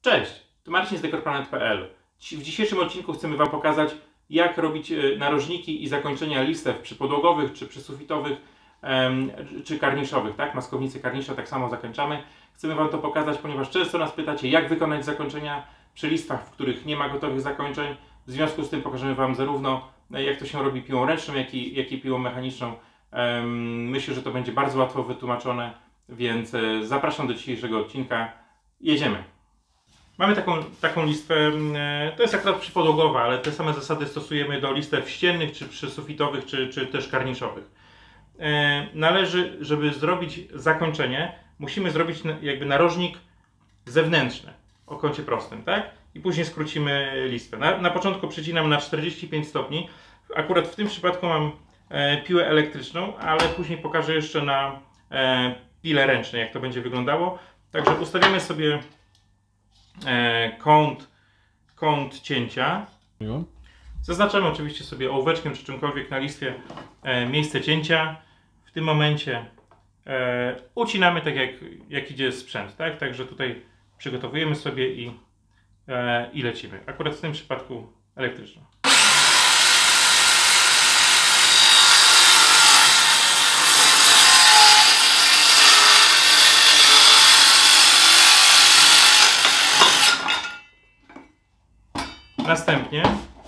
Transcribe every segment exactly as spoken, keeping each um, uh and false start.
Cześć, to Marcin z decor planet kropka p l. W dzisiejszym odcinku chcemy Wam pokazać, jak robić narożniki i zakończenia listew przypodłogowych, czy przysufitowych, czy karniszowych, tak? Maskownicy karnisza tak samo zakończamy. Chcemy Wam to pokazać, ponieważ często nas pytacie, jak wykonać zakończenia przy listwach, w których nie ma gotowych zakończeń. W związku z tym pokażemy Wam zarówno, jak to się robi piłą ręczną, jak i, jak i piłą mechaniczną. Myślę, że to będzie bardzo łatwo wytłumaczone, więc zapraszam do dzisiejszego odcinka. Jedziemy. Mamy taką, taką listwę, to jest akurat przypodłogowa, ale te same zasady stosujemy do listew ściennych, czy przysufitowych, czy, czy też karniszowych. Należy, żeby zrobić zakończenie, musimy zrobić jakby narożnik zewnętrzny o kącie prostym, tak? I później skrócimy listwę. Na, na początku przecinam na czterdzieści pięć stopni. Akurat w tym przypadku mam e, piłę elektryczną, ale później pokażę jeszcze na e, pile ręcznej, jak to będzie wyglądało. Także ustawiamy sobie e, kąt, kąt cięcia. Jo. Zaznaczamy oczywiście sobie ołóweczkiem czy czymkolwiek na listwie e, miejsce cięcia. W tym momencie e, ucinamy tak jak, jak idzie sprzęt, tak? Także tutaj przygotowujemy sobie i, e, i lecimy. Akurat w tym przypadku elektryczną. Następnie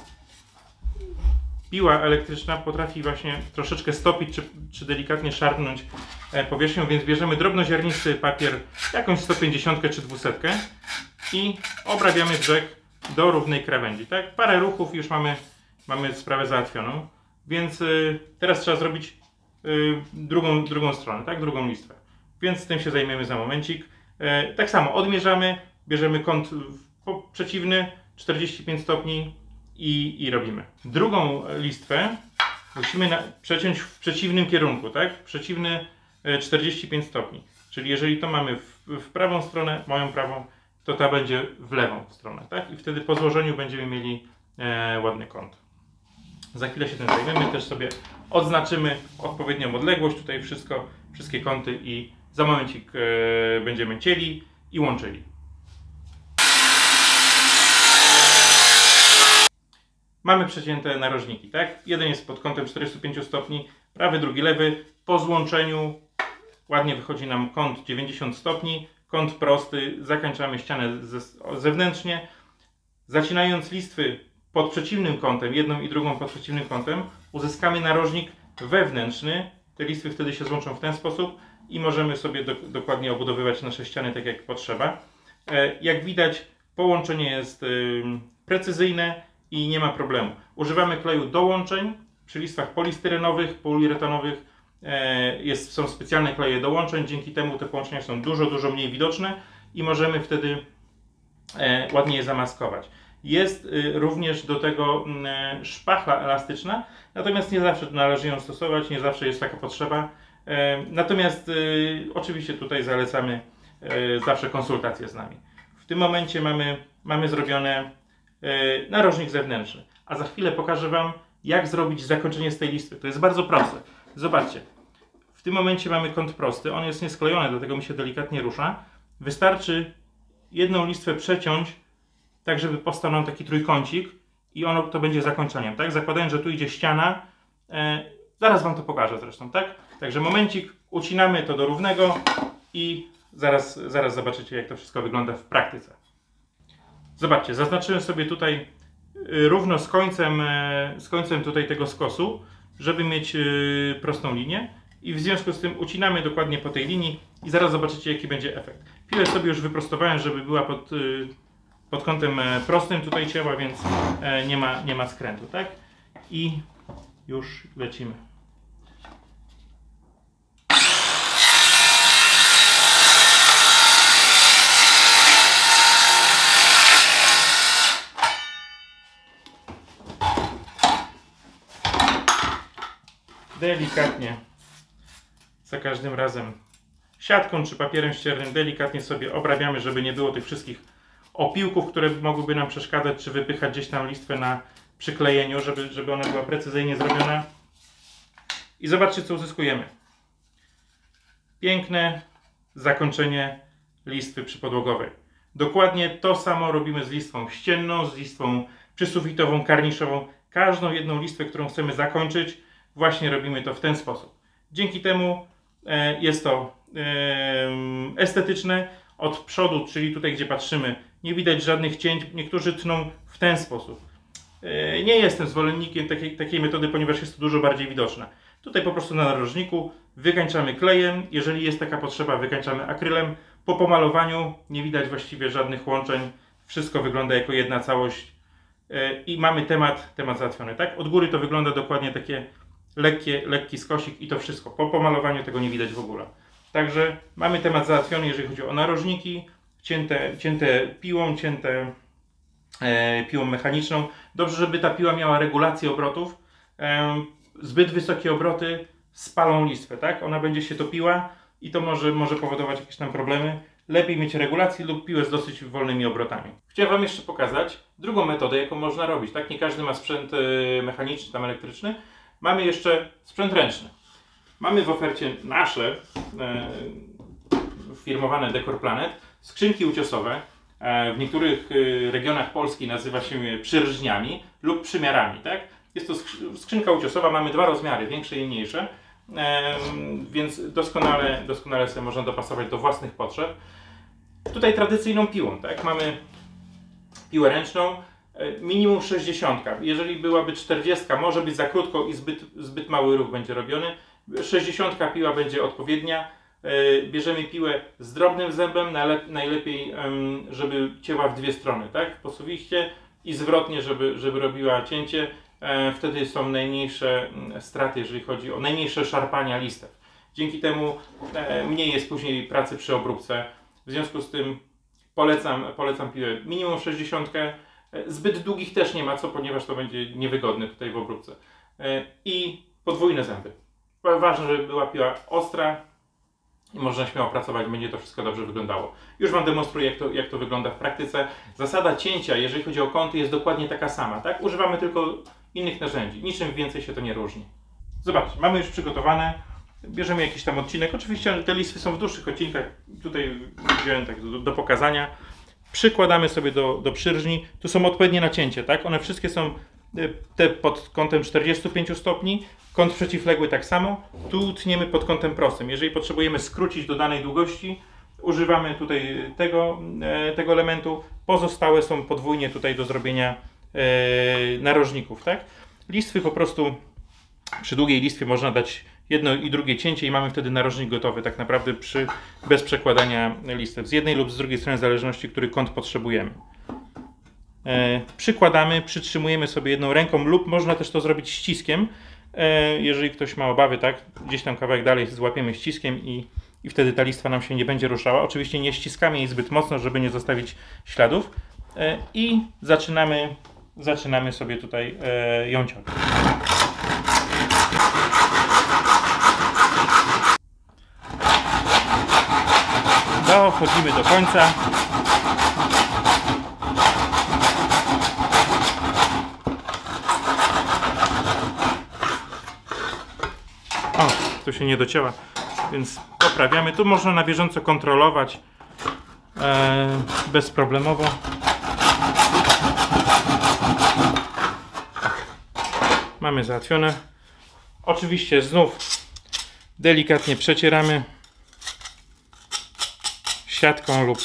piła elektryczna potrafi właśnie troszeczkę stopić czy, czy delikatnie szarpnąć powierzchnią, więc bierzemy drobnoziarnisty papier, jakąś sto pięćdziesiąt czy dwieście i obrabiamy brzeg do równej krawędzi. Tak? Parę ruchów i już mamy, mamy sprawę załatwioną, więc y, teraz trzeba zrobić y, drugą, drugą stronę, tak? Drugą listwę. Więc z tym się zajmiemy za momencik. Y, tak samo odmierzamy, bierzemy kąt przeciwny, czterdzieści pięć stopni i, i robimy. Drugą listwę musimy na, przeciąć w przeciwnym kierunku, tak? Przeciwny czterdzieści pięć stopni. Czyli jeżeli to mamy w, w prawą stronę, moją prawą, to ta będzie w lewą stronę, tak? I wtedy po złożeniu będziemy mieli e, ładny kąt. Za chwilę się tym zajmiemy, też sobie odznaczymy odpowiednią odległość, tutaj wszystko, wszystkie kąty i za momencik e, będziemy cięli i łączyli. Mamy przecięte narożniki, tak? Jeden jest pod kątem czterdziestu pięciu stopni, prawy, drugi lewy. Po złączeniu ładnie wychodzi nam kąt dziewięćdziesiąt stopni, kąt prosty, zakończamy ścianę zewnętrznie. Zacinając listwy pod przeciwnym kątem, jedną i drugą pod przeciwnym kątem, uzyskamy narożnik wewnętrzny. Te listwy wtedy się złączą w ten sposób i możemy sobie do, dokładnie obudowywać nasze ściany tak jak potrzeba. E, jak widać, połączenie jest y, precyzyjne i nie ma problemu. Używamy kleju do łączeń. Przy listwach polistyrenowych, poliuretanowych e, jest, są specjalne kleje do łączeń. Dzięki temu te połączenia są dużo, dużo mniej widoczne i możemy wtedy e, ładnie je zamaskować. Jest y, również do tego y, szpachla elastyczna, natomiast nie zawsze należy ją stosować, nie zawsze jest taka potrzeba. E, natomiast y, oczywiście tutaj zalecamy y, zawsze konsultacje z nami. W tym momencie mamy, mamy zrobione y, narożnik zewnętrzny, a za chwilę pokażę Wam, jak zrobić zakończenie z tej listwy. To jest bardzo proste. Zobaczcie, w tym momencie mamy kąt prosty, on jest niesklejony, dlatego mi się delikatnie rusza. Wystarczy jedną listwę przeciąć, tak żeby powstał nam taki trójkącik i ono to będzie zakończeniem, tak? Zakładając, że tu idzie ściana, e, zaraz Wam to pokażę zresztą, tak? Także momencik, ucinamy to do równego i zaraz, zaraz zobaczycie, jak to wszystko wygląda w praktyce. Zobaczcie, zaznaczyłem sobie tutaj równo z końcem, z końcem tutaj tego skosu, żeby mieć prostą linię i w związku z tym ucinamy dokładnie po tej linii i zaraz zobaczycie, jaki będzie efekt. Piłę sobie już wyprostowałem, żeby była pod, pod kątem prostym tutaj ciała, więc nie ma, nie ma skrętu, tak? I już lecimy. Delikatnie, za każdym razem siatką czy papierem ściernym delikatnie sobie obrabiamy, żeby nie było tych wszystkich opiłków, które mogłyby nam przeszkadzać, czy wypychać gdzieś tam listwę na przyklejeniu, żeby, żeby ona była precyzyjnie zrobiona. I zobaczcie, co uzyskujemy. Piękne zakończenie listwy przypodłogowej. Dokładnie to samo robimy z listwą ścienną, z listwą przysufitową, karniszową. Każdą jedną listwę, którą chcemy zakończyć, właśnie robimy to w ten sposób. Dzięki temu e, jest to e, estetyczne. Od przodu, czyli tutaj, gdzie patrzymy, nie widać żadnych cięć. Niektórzy tną w ten sposób. E, nie jestem zwolennikiem takiej, takiej metody, ponieważ jest to dużo bardziej widoczne. Tutaj po prostu na narożniku wykańczamy klejem. Jeżeli jest taka potrzeba, wykańczamy akrylem. Po pomalowaniu nie widać właściwie żadnych łączeń. Wszystko wygląda jako jedna całość. I mamy temat, temat załatwiony, tak? Od góry to wygląda dokładnie takie lekkie, lekki skosik i to wszystko. Po pomalowaniu tego nie widać w ogóle. Także mamy temat załatwiony, jeżeli chodzi o narożniki, cięte, cięte piłą, cięte e, piłą mechaniczną. Dobrze, żeby ta piła miała regulację obrotów. E, zbyt wysokie obroty spalą listwę, tak? Ona będzie się topiła i to może, może powodować jakieś tam problemy. Lepiej mieć regulację lub piłę z dosyć wolnymi obrotami. Chciałem Wam jeszcze pokazać drugą metodę, jaką można robić. Tak? Nie każdy ma sprzęt mechaniczny, tam elektryczny. Mamy jeszcze sprzęt ręczny. Mamy w ofercie nasze e, firmowane Decor Planet skrzynki uciosowe. E, w niektórych e, regionach Polski nazywa się je przyrżniami lub przymiarami. Tak? Jest to skrzynka uciosowa, mamy dwa rozmiary, większe i mniejsze. E, więc doskonale, doskonale sobie można dopasować do własnych potrzeb. Tutaj tradycyjną piłą, tak? Mamy piłę ręczną, minimum sześćdziesiąt. Jeżeli byłaby czterdzieści, może być za krótko i zbyt, zbyt mały ruch będzie robiony. sześćdziesiąt piła będzie odpowiednia. Bierzemy piłę z drobnym zębem, najlepiej żeby cięła w dwie strony, tak? Po suwiście i zwrotnie, żeby, żeby robiła cięcie. Wtedy są najmniejsze straty, jeżeli chodzi o najmniejsze szarpania listew. Dzięki temu mniej jest później pracy przy obróbce. W związku z tym polecam, polecam piłę minimum sześćdziesiąt. Zbyt długich też nie ma co, ponieważ to będzie niewygodne tutaj w obróbce. I podwójne zęby. Ważne, żeby była piła ostra i można śmiało pracować, będzie to wszystko dobrze wyglądało. Już Wam demonstruję, jak to, jak to wygląda w praktyce. Zasada cięcia, jeżeli chodzi o kąty, jest dokładnie taka sama. Tak? Używamy tylko innych narzędzi. Niczym więcej się to nie różni. Zobaczcie, mamy już przygotowane. Bierzemy jakiś tam odcinek. Oczywiście te listwy są w dłuższych odcinkach. Tutaj wziąłem tak do, do pokazania. Przykładamy sobie do, do przyrżni. Tu są odpowiednie nacięcie, tak? One wszystkie są te pod kątem czterdziestu pięciu stopni. Kąt przeciwległy tak samo. Tu tniemy pod kątem prostym. Jeżeli potrzebujemy skrócić do danej długości, używamy tutaj tego, tego elementu. Pozostałe są podwójnie tutaj do zrobienia narożników, tak? Listwy po prostu przy długiej listwie można dać jedno i drugie cięcie i mamy wtedy narożnik gotowy, tak naprawdę przy, bez przekładania listw. Z jednej lub z drugiej strony, w zależności, który kąt potrzebujemy. E, przykładamy, przytrzymujemy sobie jedną ręką lub można też to zrobić ściskiem. E, jeżeli ktoś ma obawy, tak, gdzieś tam kawałek dalej złapiemy ściskiem i, i wtedy ta listwa nam się nie będzie ruszała. Oczywiście nie ściskamy jej zbyt mocno, żeby nie zostawić śladów. E, I zaczynamy, zaczynamy sobie tutaj e, ją ciąć. Dochodzimy do końca. O, tu się nie docięła, więc poprawiamy. Tu można na bieżąco kontrolować e, bezproblemowo. Mamy załatwione. Oczywiście znów delikatnie przecieramy siatką lub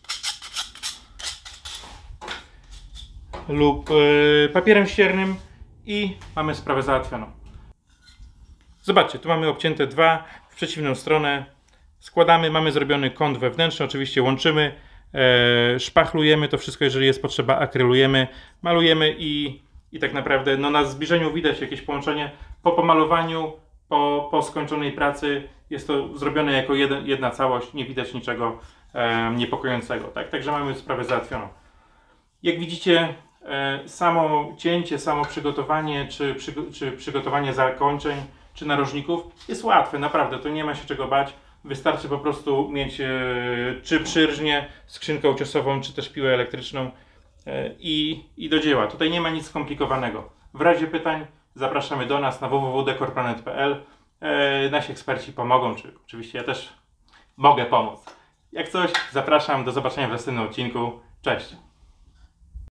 lub yy, papierem ściernym i mamy sprawę załatwioną. Zobaczcie, tu mamy obcięte dwa w przeciwną stronę. Składamy, mamy zrobiony kąt wewnętrzny, oczywiście łączymy, yy, szpachlujemy to wszystko, jeżeli jest potrzeba, akrylujemy, malujemy i, i tak naprawdę no, na zbliżeniu widać jakieś połączenie. Po pomalowaniu, po, po skończonej pracy jest to zrobione jako jeden, jedna całość, nie widać niczego e, niepokojącego. Tak? Także mamy sprawę załatwioną. Jak widzicie, e, samo cięcie, samo przygotowanie, czy, przy, czy przygotowanie zakończeń, czy narożników jest łatwe, naprawdę, to nie ma się czego bać. Wystarczy po prostu mieć e, czy przyrżnię, skrzynkę uciosową, czy też piłę elektryczną e, i, i do dzieła. Tutaj nie ma nic skomplikowanego. W razie pytań zapraszamy do nas na w w w kropka decor planet kropka p l. E, nasi eksperci pomogą, czy oczywiście ja też mogę pomóc. Jak coś, zapraszam, do zobaczenia w następnym odcinku. Cześć!